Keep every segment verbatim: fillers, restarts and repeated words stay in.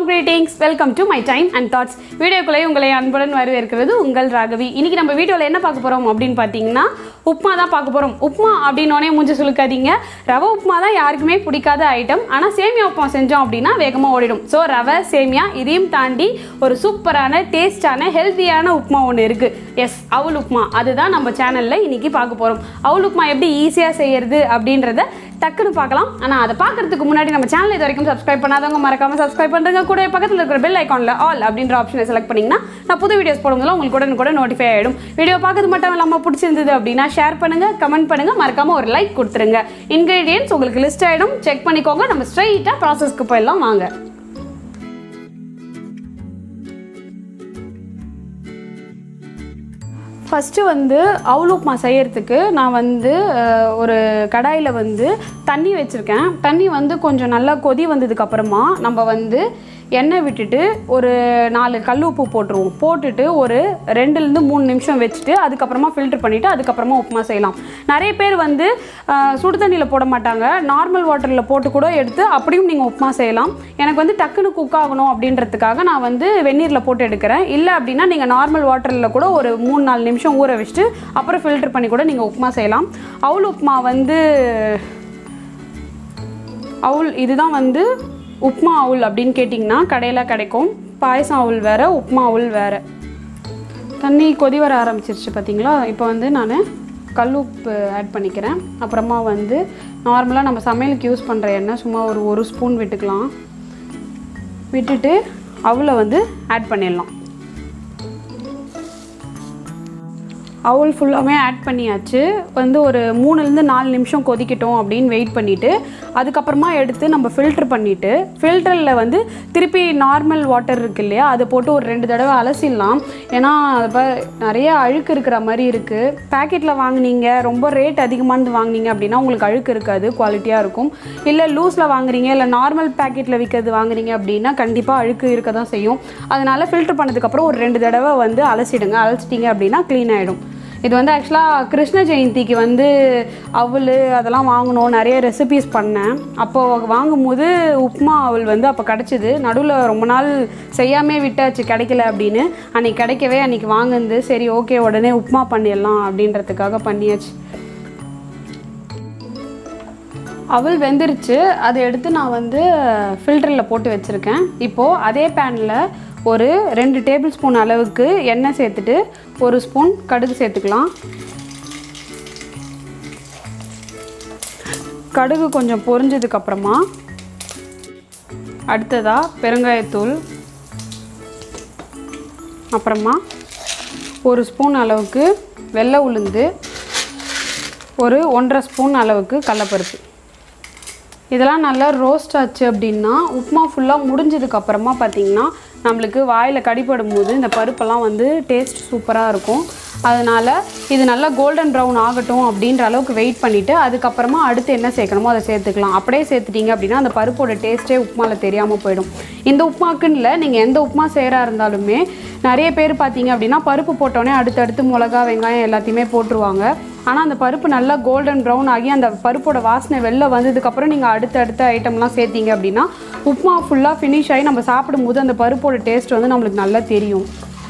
warm greetings. Welcome to my time and thoughts. Video குள்ளே உங்களை அன்புடன் வரவேற்கிறது உங்கள் ராகவி. இன்னைக்கு நம்ம வீடியோல என்ன பார்க்க போறோம் அப்படினு பாத்தீங்கன்னா உப்மா தான் பார்க்க போறோம். உப்மா அப்படினோனே மூஞ்சி சுளுக்காதீங்க. ரவா உப்மா தான் யாருக்குமே பிடிக்காத ஐட்டம். ஆனா சேமியா உப்மா செஞ்சோம் அப்படினா வேகமா ஓடிடும். சோ ரவை சேமியா இதையும் தாண்டி ஒரு சூப்பரான டேஸ்டான ஹெல்தியான உப்மா ஒன்னு இருக்கு. எஸ் அவல் உப்மா. அதுதான் நம்ம சேனல்ல இன்னைக்கு பார்க்க போறோம். அவல் உப்மா எப்படி ஈஸியா செய்யிறது அப்படின்றத டக்குனு பார்க்கலாம். ஆனா அதை பார்க்கிறதுக்கு முன்னாடி நம்ம சேனலை இது வரைக்கும் சப்ஸ்கிரைப் பண்ணாதவங்க மறக்காம சப்ஸ்கிரைப் பண்ணுங்க. கூட பக்கத்துல இருக்கிற பெல் ஐகான்ல ஆல் அப்படின்ற ஆப்ஷனை செலக்ட் பண்ணீங்கன்னா நான் புது வீடியோஸ் போடும்போது உங்களுக்கு உடனே கூட நோட்டிஃபை ஆயிடும். வீடியோ பார்க்கிறது மட்டும் இல்லாம பிடிச்சிருந்தது அப்படின்னா ஷேர் பண்ணுங்க, கமெண்ட் பண்ணுங்க, மறக்காம ஒரு லைக் கொடுத்துருங்க. இன்கிரீடியன்ட்ஸ் உங்களுக்கு லிஸ்ட் ஆயிடும், செக் பண்ணிக்கோங்க. நம்ம ஸ்ட்ரைட்டா ப்ராசஸ்க்கு போயிடலாம் வாங்க. ஃபஸ்ட்டு வந்து அவல் உப்மா செய்யறதுக்கு நான் வந்து ஒரு கடாயில் வந்து தண்ணி வச்சுருக்கேன். தண்ணி வந்து கொஞ்சம் நல்லா கொதி வந்ததுக்கப்புறமா நம்ம வந்து எண்ணெய் விட்டுட்டு ஒரு நாலு கல் உப்பு போட்டுருவோம். போட்டுட்டு ஒரு ரெண்டுலேருந்து மூணு நிமிஷம் வச்சுட்டு அதுக்கப்புறமா ஃபில்டர் பண்ணிவிட்டு அதுக்கப்புறமா உப்புமா செய்யலாம். நிறைய பேர் வந்து சுடு தண்ணியில் போட மாட்டாங்க, நார்மல் வாட்டரில் போட்டு கூட எடுத்து அப்படியும் நீங்கள் உப்புமா செய்யலாம். எனக்கு வந்து டக்குன்னு குக் ஆகணும் அப்படின்றதுக்காக நான் வந்து வெந்நீரில் போட்டு எடுக்கிறேன். இல்லை அப்படின்னா நீங்கள் நார்மல் வாட்டரில் கூட ஒரு மூணு நாலு நிமிஷம் ஊற வச்சுட்டு அப்புறம் ஃபில்டர் பண்ணி கூட நீங்கள் உப்புமா செய்யலாம். அவல் உப்புமா வந்து அவல் இதுதான் வந்து உப்மா அவல் அப்படின்னு கேட்டிங்கன்னா கடையில் கிடைக்கும். பாயசம் அவல் வேறு, உப்மா அவல் வேறு. தண்ணி கொதி வர ஆரம்பிச்சிருச்சு பார்த்தீங்களா? இப்போ வந்து நான் கல் உப்பு ஆட் பண்ணிக்கிறேன். அப்புறமா வந்து நார்மலாக நம்ம சமையலுக்கு யூஸ் பண்ணுற எண்ணெய் சும்மா ஒரு ஒரு ஸ்பூன் விட்டுக்கலாம். விட்டுட்டு அவலை வந்து ஆட் பண்ணிடலாம். அவல் ஃபுல்லாகவே ஆட் பண்ணியாச்சு. வந்து ஒரு மூணுலேருந்து நாலு நிமிஷம் கொதிக்கட்டும் அப்படின்னு வெயிட் பண்ணிவிட்டு அதுக்கப்புறமா எடுத்து நம்ம ஃபில்ட்ரு பண்ணிவிட்டு ஃபில்டரில் வந்து திருப்பி நார்மல் வாட்டர் இருக்குது இல்லையா, அதை போட்டு ஒரு ரெண்டு தடவை அலசிடலாம். ஏன்னா இப்போ நிறைய அழுக்கு இருக்கிற மாதிரி இருக்குது. பேக்கெட்டில் வாங்கினீங்க, ரொம்ப ரேட் அதிகமானது வாங்கினீங்க அப்படின்னா உங்களுக்கு அழுக்கு இருக்காது, குவாலிட்டியாக இருக்கும். இல்லை லூஸில் வாங்குறீங்க, இல்லை நார்மல் பேக்கெட்டில் விற்கிறது வாங்குறீங்க அப்படின்னா கண்டிப்பாக அழுக்கு இருக்க தான் செய்யும். அதனால் ஃபில்ட்ரு பண்ணதுக்கப்புறம் ஒரு ரெண்டு தடவை வந்து அலசிடுங்க. அலசிட்டிங்க அப்படின்னா க்ளீன் ஆகிடும். இது வந்து ஆக்சுவலாக கிருஷ்ண ஜெயந்திக்கு வந்து அவல் அதெல்லாம் வாங்கணும், நிறைய ரெசிபீஸ் பண்ணேன். அப்போது வாங்கும்போது உப்மா அவல் வந்து அப்போ கிடச்சிது. நடுவில் ரொம்ப நாள் செய்யாமே விட்டாச்சு, கிடைக்கல அப்படின்னு. அன்றைக்கி கிடைக்கவே அன்றைக்கி வாங்குந்து. சரி ஓகே உடனே உப்மா பண்ணிடலாம் அப்படின்றதுக்காக பண்ணியாச்சு. அவல் வெந்துருச்சு. அதை எடுத்து நான் வந்து ஃபில்டரில் போட்டு வச்சுருக்கேன். இப்போது அதே பேனில் ஒரு ரெண்டு டேபிள் ஸ்பூன் அளவுக்கு எண்ணெய் சேர்த்துட்டு ஒரு ஸ்பூன் கடுகு சேர்த்துக்கலாம். கடுகு கொஞ்சம் பொரிஞ்சதுக்கப்புறமா அடுத்ததாக பெருங்காயத்தூள், அப்புறமா ஒரு ஸ்பூன் அளவுக்கு வெள்ளை உளுந்து, ஒரு ஒன்றரை ஸ்பூன் அளவுக்கு கடலைப்பருப்பு. இதெல்லாம் நல்லா ரோஸ்ட் ஆச்சு அப்படின்னா உப்புமா ஃபுல்லாக முடிஞ்சதுக்கப்புறமா பார்த்திங்கன்னா நம்மளுக்கு வாயில் கடிப்படும் போது இந்த பருப்பெல்லாம் வந்து டேஸ்ட் சூப்பராக இருக்கும். அதனால் இது நல்லா கோல்டன் ப்ரௌன் ஆகட்டும் அப்படின்ற அளவுக்கு வெயிட் பண்ணிவிட்டு அதுக்கப்புறமா அடுத்து என்ன சேர்க்கணுமோ அதை சேர்த்துக்கலாம். அப்படியே சேர்த்துட்டிங்க அப்படின்னா அந்த பருப்போட டேஸ்ட்டே உப்புமாவில் தெரியாமல் போயிடும். இந்த உப்புமாக்குன்னு இல்லை, நீங்கள் எந்த உப்புமா செய்கிறா இருந்தாலுமே நிறைய பேர் பார்த்தீங்க அப்படின்னா பருப்பு போட்டோன்னே அடுத்தடுத்து மிளகா வெங்காயம் எல்லாத்தையுமே போட்டுருவாங்க. ஆனால் அந்த பருப்பு நல்லா கோல்டன் ப்ரௌன் ஆகி அந்த பருப்போட வாசனை வெளில வந்ததுக்கப்புறம் நீங்கள் அடுத்த அடுத்த ஐட்டம்லாம் சேர்த்திங்க அப்படின்னா உப்புமா ஃபுல்லாக ஃபினிஷ் ஆகி நம்ம சாப்பிடும்போது அந்த பருப்போட டேஸ்ட் வந்து நம்மளுக்கு நல்லா தெரியும்.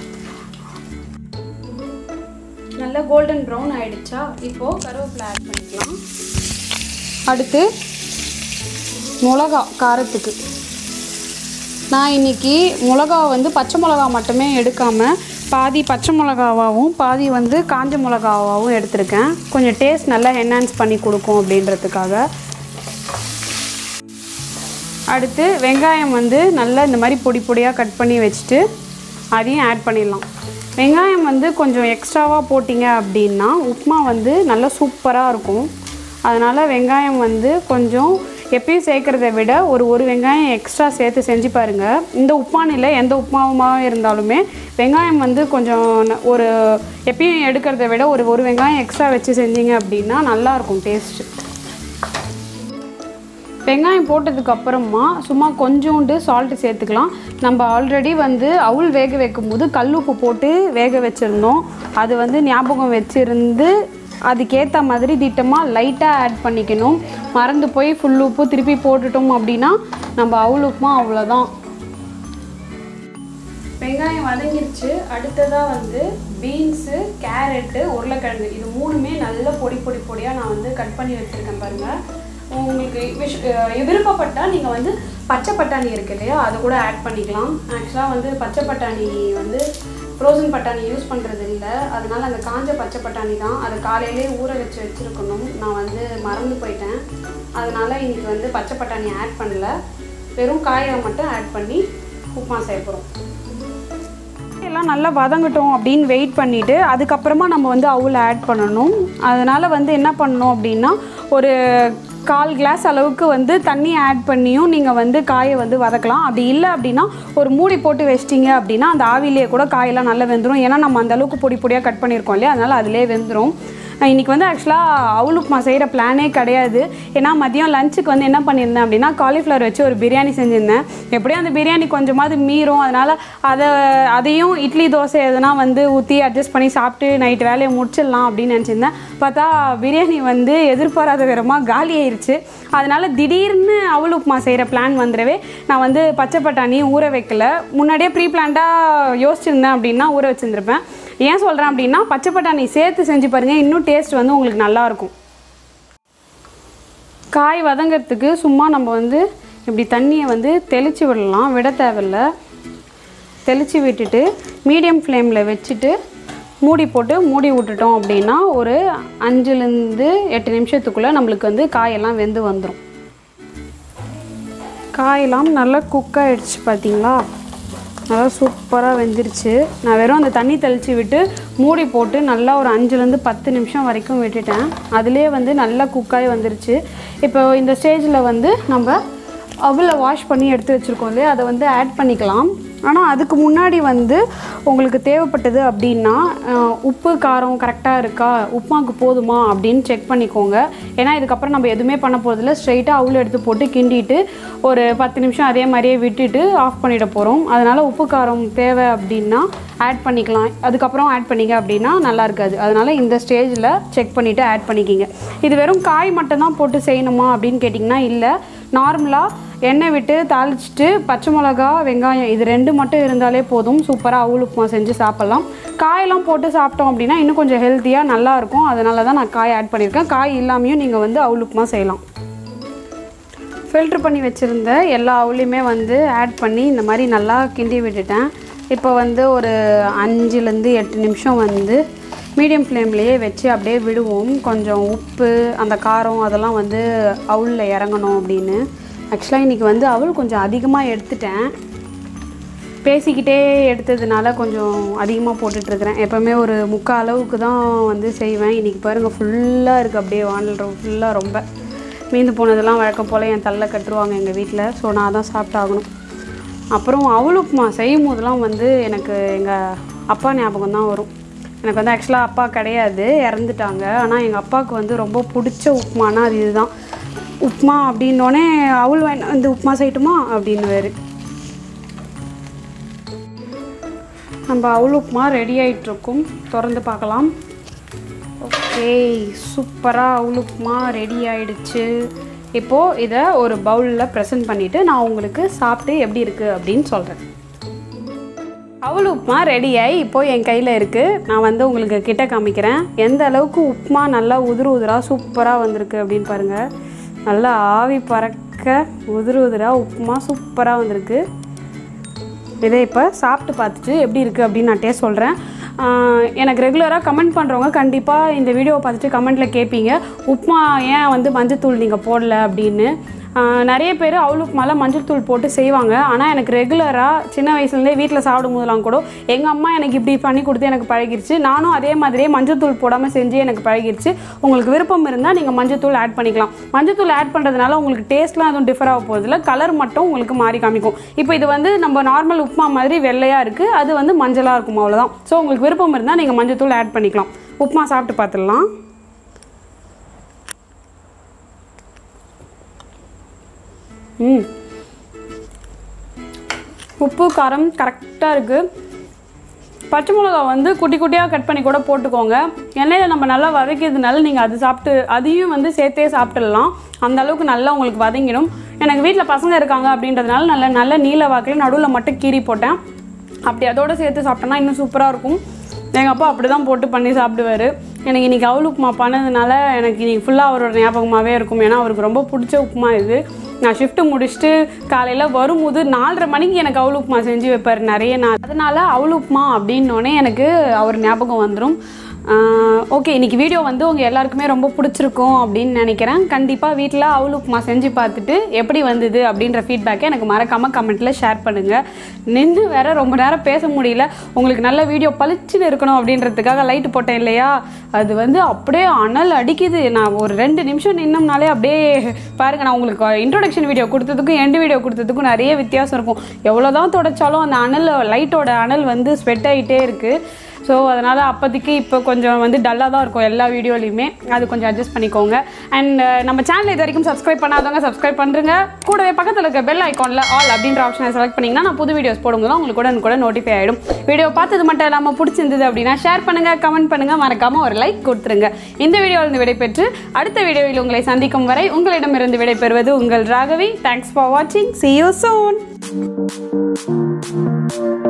நல்லா கோல்டன் ப்ரௌன் ஆகிடுச்சா? இப்போது கருவேப்பிலை ஆட் பண்ணிக்கலாம். அடுத்து மிளகா காரத்துக்கு நான் இன்றைக்கி மிளகா வந்து பச்சை மிளகா மட்டுமே எடுக்காமல் பாதி பச்சை மிளகாவாகவும் பாதி வந்து காஞ்ச மிளகாவாகவும் எடுத்திருக்கேன். கொஞ்சம் டேஸ்ட் நல்லா என்ஹான்ஸ் பண்ணி கொடுக்கும் அப்படின்றதுக்காக. அடுத்து வெங்காயம் வந்து நல்லா இந்த மாதிரி பொடி பொடியாக கட் பண்ணி வச்சுட்டு அதையும் ஆட் பண்ணிடலாம். வெங்காயம் வந்து கொஞ்சம் எக்ஸ்ட்ராவாக போட்டிங்க அப்படின்னா உப்புமா வந்து நல்லா சூப்பராக இருக்கும். அதனால் வெங்காயம் வந்து கொஞ்சம் எப்பயும் சேர்க்குறத விட ஒரு ஒரு வெங்காயம் எக்ஸ்ட்ரா சேர்த்து செஞ்சு பாருங்கள். இந்த உப்புமானில் எந்த உப்புமாவுமாக இருந்தாலுமே வெங்காயம் வந்து கொஞ்சம் ஒரு எப்பயும் எடுக்கிறத விட ஒரு ஒரு வெங்காயம் எக்ஸ்ட்ரா வச்சு செஞ்சீங்க அப்படின்னா நல்லாயிருக்கும் டேஸ்ட்டு. வெங்காயம் போட்டதுக்கப்புறமா சும்மா கொஞ்சோண்டு சால்ட்டு சேர்த்துக்கலாம். நம்ம ஆல்ரெடி வந்து அவல் வேக வைக்கும் போது கல் உப்பு போட்டு வேக வச்சுருந்தோம். அது வந்து ஞாபகம் வச்சுருந்து அதுக்கேற்ற மாதிரி திட்டமாக லைட்டாக ஆட் பண்ணிக்கணும். மறந்து போய் ஃபுல் உப்பு திருப்பி போட்டுட்டோம் அப்படின்னா நம்ம அவல் உப்புமா அவ்வளோதான். வெங்காயம் வதங்கிருச்சு. அடுத்ததாக வந்து பீன்ஸு, கேரட்டு, உருளைக்கிழங்கு இது மூணுமே நல்ல பொடி பொடி பொடியாக நான் வந்து கட் பண்ணி வச்சுருக்கேன் பாருங்கள். உங்களுக்கு விஷ் விருப்பப்பட்டால் நீங்கள் வந்து பச்சை பட்டாணி இருக்குது இல்லையா, அதை கூட ஆட் பண்ணிக்கலாம். ஆக்சுவலாக வந்து பச்சை பட்டாணி வந்து ஃப்ரோசன் பட்டாணி யூஸ் பண்ணுறது இல்லை, அதனால் அந்த காஞ்ச பச்சை பட்டாணி தான். அதை காலையிலே ஊற வச்சு வச்சுருக்கணும், நான் வந்து மறந்து போயிட்டேன். அதனால் இன்றைக்கி வந்து பச்சை பட்டாணி ஆட் பண்ணல, வெறும் காயை மட்டும் ஆட் பண்ணி உப்புமா செய்ய போகிறோம். எல்லாம் நல்லா வதங்கட்டும் அப்படின்னு வெயிட் பண்ணிவிட்டு அதுக்கப்புறமா நம்ம வந்து அவுல் ஆட் பண்ணணும். அதனால் வந்து என்ன பண்ணணும் அப்படின்னா ஒரு கால் கிளாஸ் அளவுக்கு வந்து தண்ணி ஆட் பண்ணியும் நீங்கள் வந்து காயை வந்து வதக்கலாம். அப்படி இல்லை அப்படின்னா ஒரு மூடி போட்டு வச்சிட்டிங்க அப்படின்னா அந்த ஆவிலேயே கூட காயெல்லாம் நல்லா வெந்துடும். ஏன்னா நம்ம அந்த அளவுக்கு பொடி பொடியாக கட் பண்ணியிருக்கோம் இல்லையா, அதனால் அதிலே வெந்துடும். இன்றைக்கி வந்து ஆக்சுவலாக அவுல் உப்புமா செய்கிற பிளானே கிடையாது. ஏன்னா மதியம் லஞ்சுக்கு வந்து என்ன பண்ணியிருந்தேன் அப்படின்னா காலிஃப்ளவர் வச்சு ஒரு பிரியாணி செஞ்சுருந்தேன். எப்படியும் அந்த பிரியாணி கொஞ்சமாவது மீறும், அதனால் அதை அதையும் இட்லி தோசை எதுனா வந்து ஊற்றி அட்ஜஸ்ட் பண்ணி சாப்பிட்டு நைட்டு வேலையை முடிச்சிடலாம் அப்படின்னு நினச்சிருந்தேன். பார்த்தா பிரியாணி வந்து எதிர்பாராத விதமாக காலி ஆயிடுச்சு. அதனால் திடீர்னு அவுல் உப்புமா செய்கிற பிளான் வந்துடவே நான் வந்து பச்சை பட்டாணி ஊற வைக்கல. முன்னாடியே ப்ரீ பிளான்டாக யோசிச்சிருந்தேன் அப்படின்னா ஊற வச்சுருந்துருப்பேன். ஏன் சொல்கிறேன் அப்படின்னா பச்சை பட்டாணி சேர்த்து செஞ்சு பாருங்கள், இன்னும் டேஸ்ட் வந்து உங்களுக்கு நல்லாயிருக்கும். காய் வதங்கிறதுக்கு சும்மா நம்ம வந்து இப்படி தண்ணியை வந்து தெளித்து விடலாம், விட தேவையில்லை. தெளித்து விட்டுட்டு மீடியம் ஃப்ளேமில் வச்சுட்டு மூடி போட்டு மூடி விட்டுட்டோம் அப்படின்னா ஒரு அஞ்சுலேருந்து எட்டு நிமிஷத்துக்குள்ளே நம்மளுக்கு வந்து காயெல்லாம் வெந்து வந்துடும். காயெல்லாம் நல்லா குக் ஆகிடுச்சு பார்த்தீங்களா, நல்லா சூப்பராக வெந்துருச்சு. நான் வெறும் அந்த தண்ணி தெளித்து விட்டு மூடி போட்டு நல்லா ஒரு அஞ்சுலேருந்து பத்து நிமிஷம் வரைக்கும் விட்டுட்டேன். அதுலேயே வந்து நல்லா குக்காகி வந்துருச்சு. இப்போ இந்த ஸ்டேஜில் வந்து நம்ம அவுலை வாஷ் பண்ணி எடுத்து வச்சுருக்கோம் இல்லையா, அதை வந்து ஆட் பண்ணிக்கலாம். ஆனால் அதுக்கு முன்னாடி வந்து உங்களுக்கு தேவைப்பட்டது அப்படின்னா உப்பு காரம் கரெக்டாக இருக்கா, உப்புமாவுக்கு போதுமா அப்படின்னு செக் பண்ணிக்கோங்க. ஏன்னா இதுக்கப்புறம் நம்ம எதுவுமே பண்ண போகிறதில்ல, ஸ்ட்ரைட்டாக அவுல் எடுத்து போட்டு கிண்டிட்டு ஒரு பத்து நிமிஷம் அதே மாதிரியே விட்டுட்டு ஆஃப் பண்ணிட போகிறோம். அதனால் உப்பு காரம் தேவை அப்படின்னா ஆட் பண்ணிக்கலாம், அதுக்கப்புறம் ஆட் பண்ணிங்க அப்படின்னா நல்லா இருக்காது. அதனால் இந்த ஸ்டேஜில் செக் பண்ணிவிட்டு ஆட் பண்ணிக்கிங்க. இது வெறும் காய் மட்டும்தான் போட்டு செய்யணுமா அப்படின்னு கேட்டிங்கன்னா இல்லை, நார்மலாக எண்ணெய் விட்டு தாளிச்சிட்டு பச்சை மிளகா, வெங்காயம் இது ரெண்டு மட்டும் இருந்தாலே போதும், சூப்பராக அவுல் உப்புமா செஞ்சு சாப்பிட்லாம். காயெல்லாம் போட்டு சாப்பிட்டோம் அப்படின்னா இன்னும் கொஞ்சம் ஹெல்த்தியாக நல்லாயிருக்கும். அதனால தான் நான் காய் ஆட் பண்ணியிருக்கேன். காய் இல்லாமையும் நீங்கள் வந்து அவுல் உப்புமா செய்யலாம். ஃபில்ட்ரு பண்ணி வச்சுருந்த எல்லா அவுலையுமே வந்து ஆட் பண்ணி இந்த மாதிரி நல்லா கிண்டி விட்டுட்டேன். இப்போ வந்து ஒரு அஞ்சுலேருந்து எட்டு நிமிஷம் வந்து மீடியம் ஃப்ளேம்லேயே வச்சு அப்படியே விடுவோம். கொஞ்சம் உப்பு அந்த காரம் அதெல்லாம் வந்து அவுலில் இறங்கணும் அப்படின்னு. ஆக்சுவலாக இன்றைக்கி வந்து அவுல் கொஞ்சம் அதிகமாக எடுத்துட்டேன், பேசிக்கிட்டே எடுத்ததுனால கொஞ்சம் அதிகமாக போட்டுட்ருக்கிறேன். எப்போவுமே ஒரு முக்கால் அளவுக்கு தான் வந்து செய்வேன். இன்றைக்கி பாருங்கள் ஃபுல்லாக இருக்குது, அப்படியே வானல் ஃபுல்லாக ரொம்ப மீந்து போனதெல்லாம் வழக்கம் போல் என் தள்ள கட்டுருவாங்க எங்கள் வீட்டில். ஸோ நான் தான் சாப்பிட்டாகணும். அப்புறம் அவுல் உப்புமா செய்யும் போதெல்லாம் வந்து எனக்கு எங்கள் அப்பா ஞாபகம் தான் வரும். எனக்கு வந்து ஆக்சுவலாக அப்பா கிடையாது, இறந்துட்டாங்க. ஆனால் எங்கள் அப்பாவுக்கு வந்து ரொம்ப பிடிச்ச உப்புமானா அது இதுதான். உப்புமா அப்படின்னோடனே அவுல் வாங்கி வந்து உப்புமா செய்யட்டுமா அப்படின்னு வேறு. நம்ம அவுல் உப்புமா ரெடி ஆகிட்ருக்கும், திறந்து பார்க்கலாம். ஓகே, சூப்பராக அவுல் உப்புமா ரெடி ஆகிடுச்சு. இப்போது இதை ஒரு பவுலில் ப்ரெசென்ட் பண்ணிவிட்டு நான் உங்களுக்கு சாப்பிட்டு எப்படி இருக்குது அப்படின்னு சொல்கிறேன். அவுல் உப்புமா ரெடியாகி இப்போது என் கையில் இருக்குது. நான் வந்து உங்களுக்கு கிட்ட காமிக்கிறேன் எந்த அளவுக்கு உப்புமா நல்லா உதிரு உதிராக சூப்பராக வந்திருக்கு அப்படின்னு பாருங்கள். நல்லா ஆவி பறக்க உதிரு உதிராக உப்புமா சூப்பராக வந்திருக்கு. இதை இப்போ சாப்பிட்டு பார்த்துட்டு எப்படி இருக்குது அப்படின்னு நான் டேஸ்ட் சொல்கிறேன். எனக்கு ரெகுலராக கமெண்ட் பண்ணுறவங்க கண்டிப்பாக இந்த வீடியோவை பார்த்துட்டு கமெண்ட்டில் கேட்பீங்க, உப்புமா ஏன் வந்து மஞ்சத்தூள் நீங்கள் போடல அப்படின்னு. நிறைய பேர் அவுல் உப்புமாவில் மஞ்சள் தூள் போட்டு செய்வாங்க. ஆனால் எனக்கு ரெகுலராக சின்ன வயசுலேருந்தே வீட்டில் சாப்பிடும் போதெல்லாம் கூட எங்கள் அம்மா எனக்கு இப்படி பண்ணி கொடுத்து எனக்கு பழகிருச்சு. நானும் அதே மாதிரியே மஞ்சள் தூள் போடாமல் செஞ்சு எனக்கு பழகிருச்சு. உங்களுக்கு விருப்பம் இருந்தால் நீங்கள் மஞ்சள் தூள் ஆட் பண்ணிக்கலாம். மஞ்சள் தூள் ஆட் பண்ணுறதுனால உங்களுக்கு டேஸ்ட்லாம் எதுவும் டிஃபர் ஆக போகிறதில்ல, கலர் மட்டும் உங்களுக்கு மாறி காமிக்கும். இப்போ இது வந்து நம்ம நார்மல் உப்புமா மாதிரி வெள்ளையாக இருக்குது, அது வந்து மஞ்சளாக இருக்கும், அவ்வளோதான். ஸோ உங்களுக்கு விருப்பம் இருந்தால் நீங்கள் மஞ்சள் தூள் ஆட் பண்ணிக்கலாம். உப்புமா சாப்பிட்டு பார்த்துடலாம். ம் உப்பு காரம் கரெக்டாக இருக்குது. பச்சை மிளகா வந்து குட்டி குட்டியாக கட் பண்ணி கூட போட்டுக்கோங்க. எண்ணெயில் நம்ம நல்லா வதக்கிறதுனால நீங்கள் அது சாப்பிட்டு அதையும் வந்து சேர்த்தே சாப்பிட்டுடலாம். அந்த அளவுக்கு நல்லா உங்களுக்கு வதங்கிடும். எனக்கு வீட்டில் பசங்க இருக்காங்க அப்படின்றதுனால நல்ல நல்ல நீல வாக்கில் நடுவில் மட்டும் கீரி போட்டேன். அப்படி அதோடு சேர்த்து சாப்பிட்டோன்னா இன்னும் சூப்பராக இருக்கும். எங்கள் அப்பா அப்படி தான் போட்டு பண்ணி சாப்பிடுவார். எனக்கு இன்றைக்கி அவல் உப்புமா பண்ணதுனால எனக்கு இன்றைக்கி ஃபுல்லாக அவரோட ஞாபகமாகவே இருக்கும். ஏன்னா அவருக்கு ரொம்ப பிடிச்ச உப்புமா இது. நான் ஷிஃப்ட்டு முடிச்சுட்டு காலையில் வரும்போது நாலரை மணிக்கு எனக்கு அவல் உப்புமா செஞ்சு வைப்பார் நிறைய நாள். அதனால் அவல் உப்புமா அப்படின்னோடனே எனக்கு அவர் ஞாபகம் வந்துடும். ஓகே, இன்றைக்கி வீடியோ வந்து உங்கள் எல்லாருக்குமே ரொம்ப பிடிச்சிருக்கும் அப்படின்னு நினைக்கிறேன். கண்டிப்பாக வீட்டில் அவல் உப்புமா செஞ்சு பார்த்துட்டு எப்படி வந்தது அப்படின்ற ஃபீட்பேக்கை எனக்கு மறக்காமல் கமெண்ட்டில் ஷேர் பண்ணுங்கள். நின்று வேற ரொம்ப நேரம் பேச முடியல. உங்களுக்கு நல்ல வீடியோ பளிச்சுன்னு இருக்கணும் அப்படின்றதுக்காக லைட்டு போட்டேன் இல்லையா, அது வந்து அப்படியே அனல் அடிக்குது. நான் ஒரு ரெண்டு நிமிஷம் நின்னோம்னாலே அப்படியே பாருங்கள், நான் உங்களுக்கு இன்ட்ரோடக்ஷன் வீடியோ கொடுத்ததுக்கும் எண்டு வீடியோ கொடுத்ததுக்கும் நிறைய வித்தியாசம் இருக்கும். எவ்வளோ தான் தொடச்சாலும் அந்த அனல் லைட்டோட அனல் வந்து ஸ்வெட் ஆகிட்டே இருக்குது. ஸோ அதனால் அப்போதைக்கு இப்போ கொஞ்சம் வந்து டல்லாக தான் இருக்கும் எல்லா வீடியோலையுமே. அது கொஞ்சம் அட்ஜஸ்ட் பண்ணிக்கோங்க. அண்ட் நம்ம சேனல் இது வரைக்கும் சப்ஸ்கிரைப் பண்ணாதவங்க சப்ஸ்கிரைப் பண்ணுறங்க. கூடவே பக்கத்தில் இருக்க பெல் ஐக்கானில் ஆல் அப்படின்ற ஆப்ஷனை செலக்ட் பண்ணிங்கன்னா நான் புது வீடியோஸ் போடும்போது உங்களுக்கு கூட கூட நோட்டிஃபை ஆகிடும். வீடியோ பார்த்தது மட்டும் இல்லாமல் பிடிச்சிருந்தது அப்படின்னா ஷேர் பண்ணுங்கள், கமெண்ட் பண்ணுங்கள், மறக்காமல் ஒரு லைக் கொடுத்துருங்க. இந்த வீடியோவிலிருந்து விடைபெற்று அடுத்த வீடியோவில் உங்களை சந்திக்கும் வரை உங்களிடமிருந்து விடைபெறுவது உங்கள் ராகவி. தேங்க்ஸ் ஃபார் வாட்சிங். See you soon.